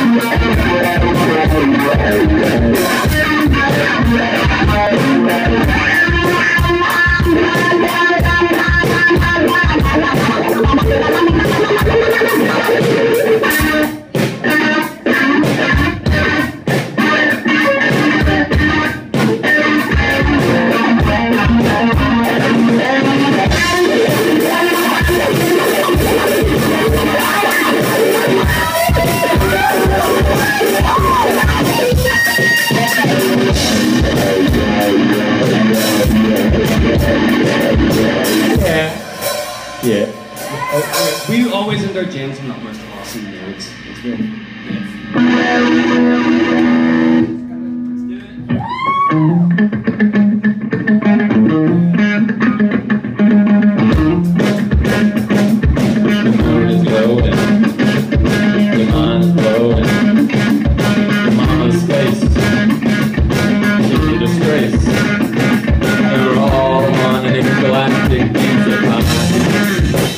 Yeah. We always end our jams with numbers to awesome notes. It's good. The moon is glowing. The mind is blowing. The mama's face. She's a disgrace. And we're all on an intergalactic pizza pie.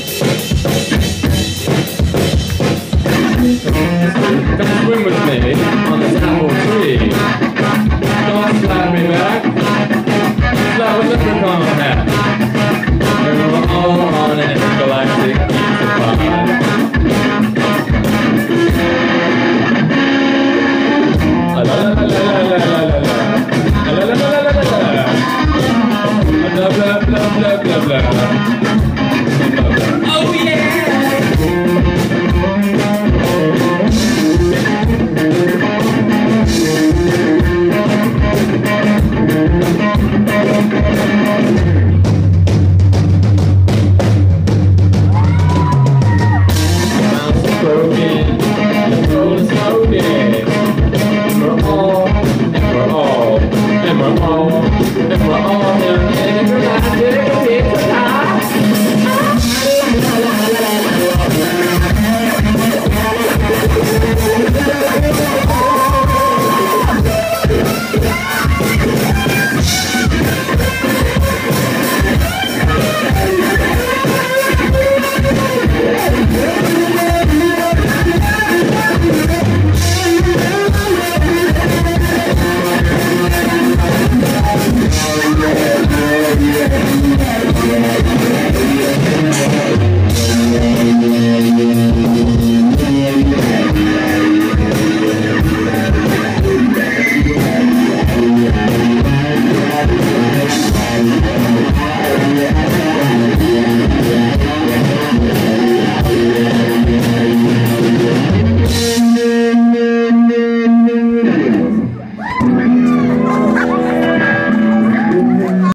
Come swim with me on this apple tree. Don't slap me back. Slap a leprechaun hat. And we're all on an intergalactic